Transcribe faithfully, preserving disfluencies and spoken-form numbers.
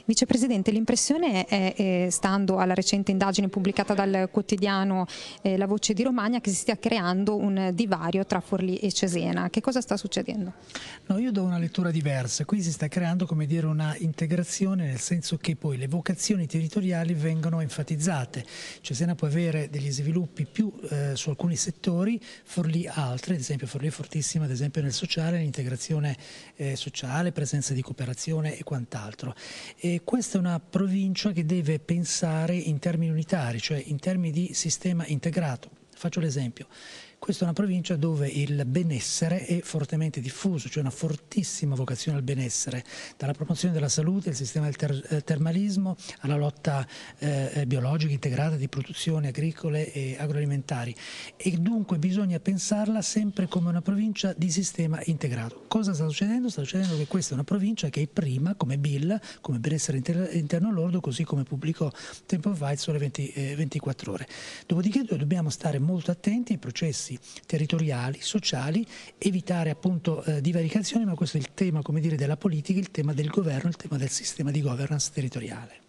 Vicepresidente, l'impressione è, è, stando alla recente indagine pubblicata dal quotidiano eh, La Voce di Romagna, che si stia creando un divario tra Forlì e Cesena. Che cosa sta succedendo? No, io do una lettura diversa. Qui si sta creando, come dire, una integrazione, nel senso che poi le vocazioni territoriali vengono enfatizzate. Cesena può avere degli sviluppi più eh, su alcuni settori, Forlì altri. Ad esempio Forlì è fortissima ad esempio nel sociale, l'integrazione eh, sociale, presenza di cooperazione e quant'altro. E questa è una provincia che deve pensare in termini unitari, cioè in termini di sistema integrato. Faccio l'esempio. Questa è una provincia dove il benessere è fortemente diffuso, cioè una fortissima vocazione al benessere, dalla promozione della salute, il sistema del ter termalismo, alla lotta eh, biologica integrata di produzioni agricole e agroalimentari. E dunque bisogna pensarla sempre come una provincia di sistema integrato. Cosa sta succedendo? Sta succedendo che questa è una provincia che è prima come B I L, come benessere inter interno lordo, così come pubblicò tempo fa il Sole ventiquattro Ore. Dopodiché dobbiamo stare molto attenti ai processi territoriali, sociali, evitare appunto eh, divaricazioni, ma questo è il tema, come dire, della politica, il tema del governo, il tema del sistema di governance territoriale.